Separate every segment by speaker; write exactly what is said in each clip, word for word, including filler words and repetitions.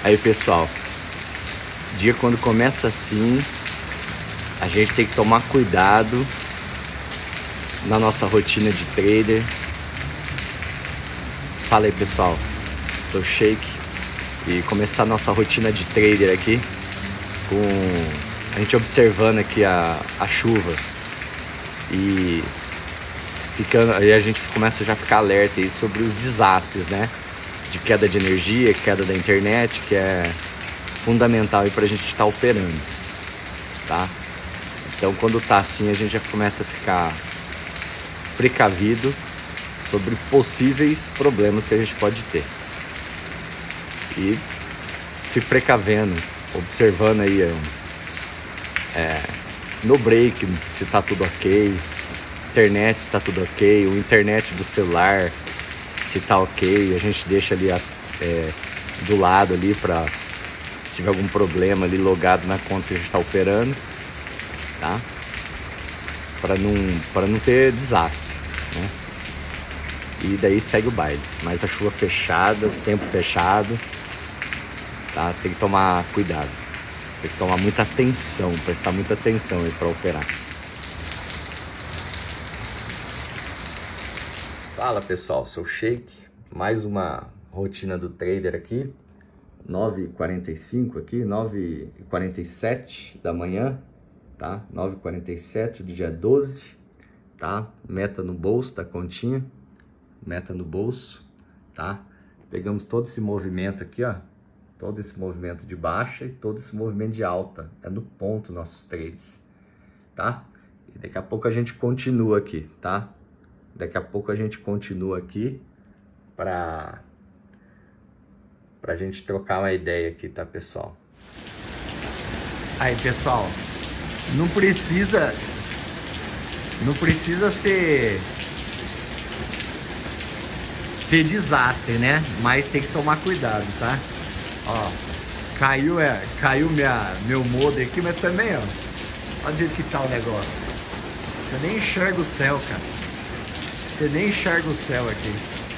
Speaker 1: Aí, pessoal, dia quando começa assim, a gente tem que tomar cuidado na nossa rotina de trader. Fala aí, pessoal, sou o Sheik e começar a nossa rotina de trader aqui com a gente observando aqui a, a chuva e ficando, aí a gente começa já a ficar alerta aí sobre os desastres, né? De queda de energia, queda da internet, que é fundamental para a gente estar operando, tá? Então, quando tá assim, a gente já começa a ficar precavido sobre possíveis problemas que a gente pode ter. E se precavendo, observando aí é, no break se tá tudo ok, internet se tá tudo ok, o internet do celular se tá ok, a gente deixa ali é, do lado ali para se tiver algum problema ali logado na conta que a gente tá operando, tá? Para não, para não ter desastre, né? E daí segue o baile, mas a chuva fechada, o tempo fechado, tá? Tem que tomar cuidado, tem que tomar muita atenção, prestar muita atenção aí para operar. Fala, pessoal, sou o Sheik, mais uma rotina do trader aqui, nove e quarenta e cinco aqui, nove e quarenta e sete da manhã, tá? nove e quarenta e sete do dia doze, tá? Meta no bolso da continha, meta no bolso, tá? Pegamos todo esse movimento aqui, ó, todo esse movimento de baixa e todo esse movimento de alta, é no ponto nossos trades, tá? E daqui a pouco a gente continua aqui, tá? Daqui a pouco a gente continua aqui para pra gente trocar uma ideia aqui, tá, pessoal? Aí, pessoal, não precisa não precisa ser ter desastre, né? Mas tem que tomar cuidado, tá? Ó, caiu, é, caiu minha, meu modem aqui, mas também, ó, olha do jeito que tá o negócio. Você nem enxerga o céu, cara. Você nem enxerga o céu aqui.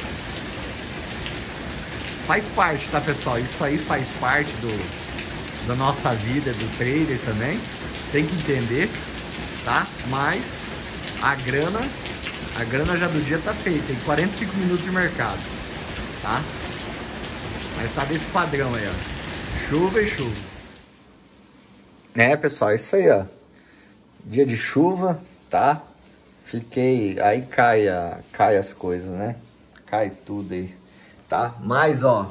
Speaker 1: Faz parte, tá, pessoal? Isso aí faz parte do, da nossa vida, do trader também. Tem que entender, tá? Mas a grana, a grana já do dia tá feita. Tem quarenta e cinco minutos de mercado, tá? Mas tá desse padrão aí, ó. Chuva e chuva. É, pessoal, isso aí, ó. Dia de chuva, tá? Fiquei, aí cai, a, cai as coisas, né? Cai tudo aí, tá? Mas, ó,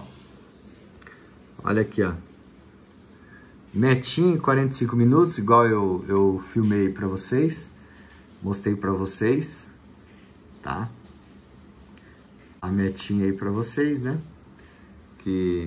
Speaker 1: olha aqui, ó. Metinha em quarenta e cinco minutos, igual eu, eu filmei pra vocês. Mostrei pra vocês, tá? A metinha aí pra vocês, né? Que,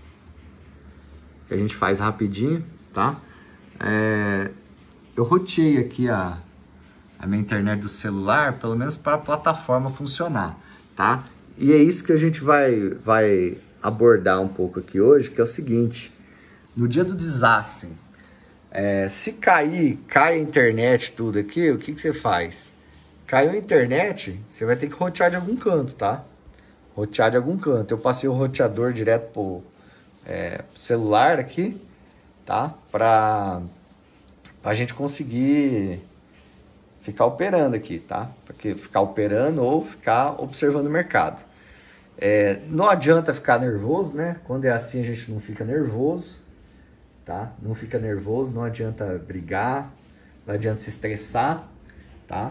Speaker 1: que a gente faz rapidinho, tá? É, eu roteei aqui a... a minha internet do celular, pelo menos para a plataforma funcionar, tá? E é isso que a gente vai, vai abordar um pouco aqui hoje, que é o seguinte: no dia do desastre, é, se cair, cai a internet, tudo aqui, o que, que você faz? Caiu a internet, você vai ter que rotear de algum canto, tá? Rotear de algum canto. Eu passei o roteador direto pro é, celular aqui, tá? Para a gente conseguir ficar operando aqui, tá? Porque ficar operando ou ficar observando o mercado. É, não adianta ficar nervoso, né? Quando é assim a gente não fica nervoso, tá? Não fica nervoso, não adianta brigar, não adianta se estressar, tá?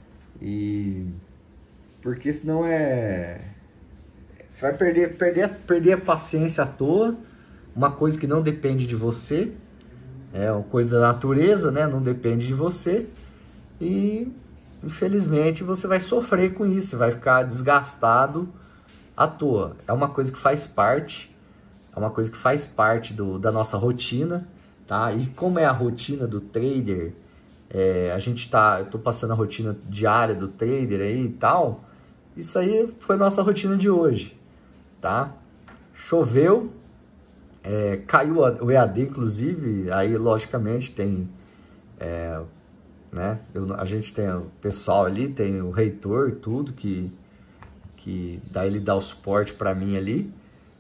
Speaker 1: E porque senão é você vai perder, perder, perder a paciência à toa, uma coisa que não depende de você, é uma coisa da natureza, né? Não depende de você. E infelizmente você vai sofrer com isso, vai ficar desgastado à toa. É uma coisa que faz parte, é uma coisa que faz parte do, da nossa rotina, tá? E como é a rotina do trader, é, a gente tá, eu tô passando a rotina diária do trader aí e tal, isso aí foi a nossa rotina de hoje, tá? Choveu, é, caiu o E A D, inclusive, aí logicamente tem... É, né? Eu, a gente tem o pessoal ali, tem o reitor e tudo, que, que daí ele dá o suporte para mim ali,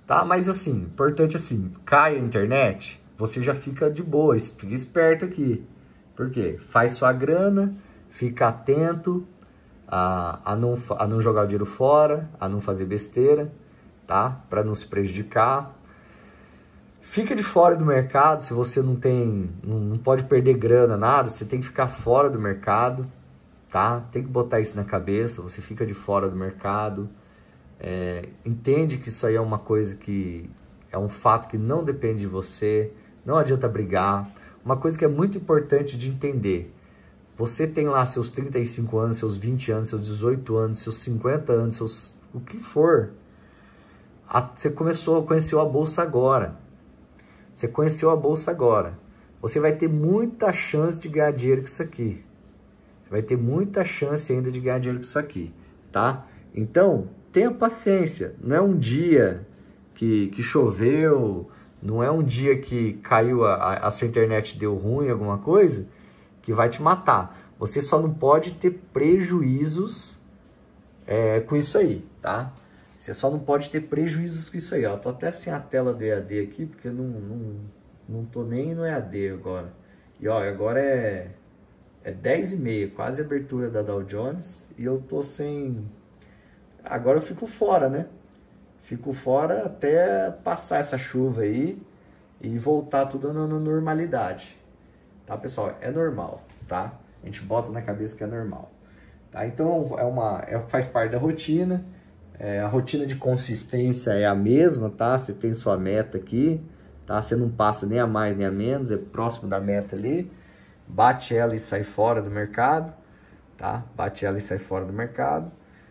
Speaker 1: tá? Mas assim, importante assim, cai a internet, você já fica de boa, fica esperto aqui. Por quê? Faz sua grana, fica atento a, a, não, a não jogar o dinheiro fora, a não fazer besteira, tá? Para não se prejudicar. Fica de fora do mercado, se você não tem, não, não pode perder grana, nada, você tem que ficar fora do mercado, tá? Tem que botar isso na cabeça, você fica de fora do mercado. É, entende que isso aí é uma coisa que é um fato que não depende de você, não adianta brigar. Uma coisa que é muito importante de entender, você tem lá seus trinta e cinco anos, seus vinte anos, seus dezoito anos, seus cinquenta anos, seus, o que for, a, você começou a conhecer a bolsa agora, você conheceu a bolsa agora, você vai ter muita chance de ganhar dinheiro com isso aqui, você vai ter muita chance ainda de ganhar dinheiro com isso aqui, tá? Então, tenha paciência, não é um dia que, que choveu, não é um dia que caiu, a, a sua internet deu ruim, alguma coisa, que vai te matar. Você só não pode ter prejuízos é, com isso aí, tá? Você só não pode ter prejuízos com isso aí, ó. Tô até sem a tela do E A D aqui, porque eu não, não, não tô nem no E A D agora. E ó, agora é, é dez e meia, quase a abertura da Dow Jones, e eu tô sem... Agora eu fico fora, né? Fico fora até passar essa chuva aí e voltar tudo na normalidade. Tá, pessoal? É normal, tá? A gente bota na cabeça que é normal. Tá? Então, é uma, é, faz parte da rotina. É, a rotina de consistência é a mesma, tá? Você tem sua meta aqui, tá? Você não passa nem a mais nem a menos, é próximo da meta ali. Bate ela e sai fora do mercado, tá? Bate ela e sai fora do mercado.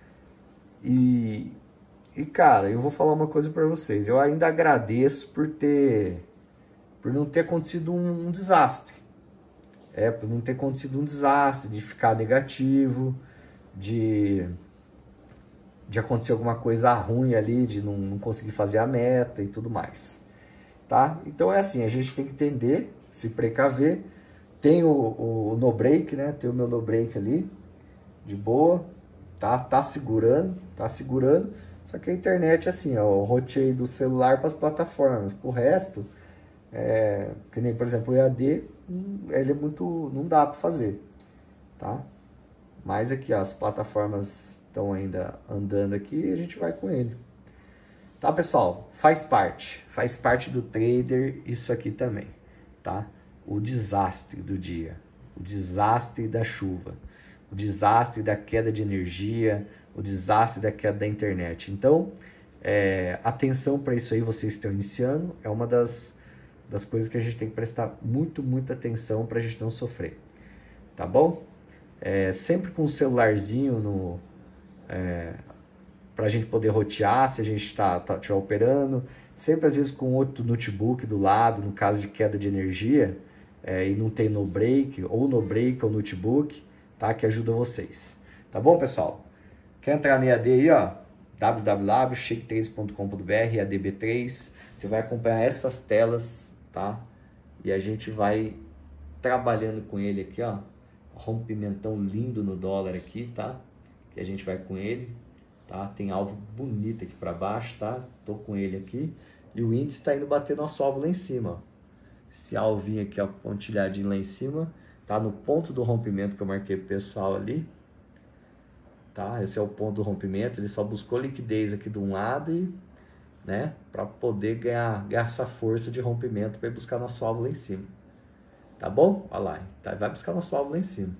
Speaker 1: E, e cara, eu vou falar uma coisa para vocês. Eu ainda agradeço por ter, por não ter acontecido um, um desastre. É, por não ter acontecido um desastre, de ficar negativo, de, de acontecer alguma coisa ruim ali, de não, não conseguir fazer a meta e tudo mais. Tá? Então é assim, a gente tem que entender, se precaver. Tem o, o, o no break, né? Tem o meu no break ali, de boa. Tá, tá segurando, tá segurando, só que a internet, assim, ó, eu roteei do celular para as plataformas, o resto, é, que nem, por exemplo, o E A D, ele é muito, não dá para fazer, tá? Mas aqui, ó, as plataformas estão ainda andando aqui e a gente vai com ele. Tá, pessoal? Faz parte, faz parte do trader isso aqui também, tá? O desastre do dia, o desastre da chuva, o desastre da queda de energia, o desastre da queda da internet. Então, é, atenção para isso aí, vocês estão iniciando, é uma das, das coisas que a gente tem que prestar muito, muita atenção para a gente não sofrer, tá bom? É, sempre com o celularzinho no, é, para a gente poder rotear, se a gente está tá, tá, operando, sempre às vezes com outro notebook do lado, no caso de queda de energia, é, e não tem no break, ou no break ou notebook, tá? Que ajuda vocês. Tá bom, pessoal? Quer entrar no E A D aí, ó? w w w ponto shake três ponto com ponto b r, E A D B três. Você vai acompanhar essas telas, tá? E a gente vai trabalhando com ele aqui, ó. Rompimentão lindo no dólar aqui, tá? Que a gente vai com ele, tá? Tem alvo bonito aqui para baixo, tá? Tô com ele aqui. E o índice tá indo bater nosso alvo lá em cima, ó. Esse alvinho aqui, ó, pontilhadinho lá em cima. Tá no ponto do rompimento que eu marquei pro pessoal ali, tá? Esse é o ponto do rompimento, ele só buscou liquidez aqui de um lado e, né, para poder ganhar, ganhar essa força de rompimento para ir buscar nosso alvo lá em cima, tá bom? Olha lá, tá, vai buscar nosso alvo lá em cima.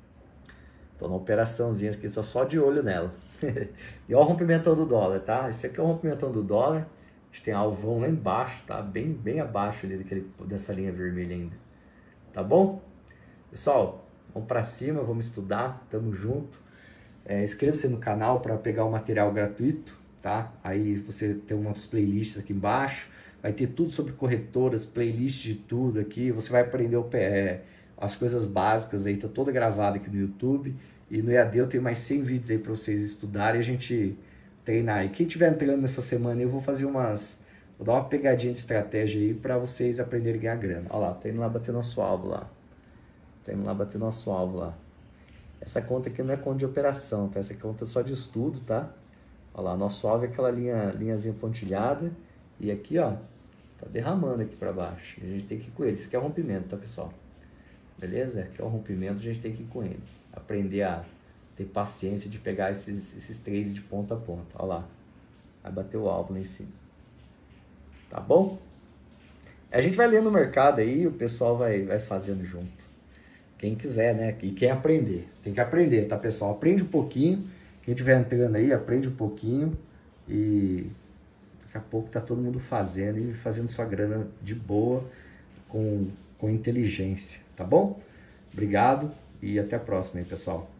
Speaker 1: Tô na operaçãozinha aqui, tô só de olho nela. E olha o rompimentão do dólar, tá? Esse aqui é o rompimentão do dólar, a gente tem alvão lá embaixo, tá? Bem, bem abaixo ali daquele, dessa linha vermelha ainda, tá bom? Pessoal, vamos para cima, vamos estudar, tamo junto. É, inscreva-se no canal para pegar o material gratuito, tá? Aí você tem umas playlists aqui embaixo, vai ter tudo sobre corretoras, playlist de tudo aqui. Você vai aprender o, é, as coisas básicas aí, tá toda gravada aqui no YouTube. E no E A D eu tenho mais cem vídeos aí para vocês estudarem e a gente treinar. E quem estiver entrando nessa semana eu vou fazer umas... Vou dar uma pegadinha de estratégia aí para vocês aprenderem a ganhar grana. Olha lá, tá indo lá bater nosso alvo lá. Tá indo lá bater nosso alvo lá. Essa conta aqui não é conta de operação, tá? Essa conta é só de estudo, tá? Olha lá, nosso alvo é aquela linha, linhazinha pontilhada E aqui, ó, tá derramando aqui para baixo. A gente tem que ir com ele. Isso aqui é rompimento, tá, pessoal? Beleza? Aqui é o rompimento, a gente tem que ir com ele. Aprender a ter paciência de pegar esses, esses três de ponta a ponta. Olha lá. Vai bater o alvo lá em cima. Tá bom? A gente vai lendo no mercado aí, o pessoal vai, vai fazendo junto. Quem quiser, né? E quem aprender. Tem que aprender, tá, pessoal? Aprende um pouquinho. Quem estiver entrando aí, aprende um pouquinho. E daqui a pouco tá todo mundo fazendo e fazendo sua grana de boa, com, com inteligência. Tá bom? Obrigado e até a próxima aí, pessoal.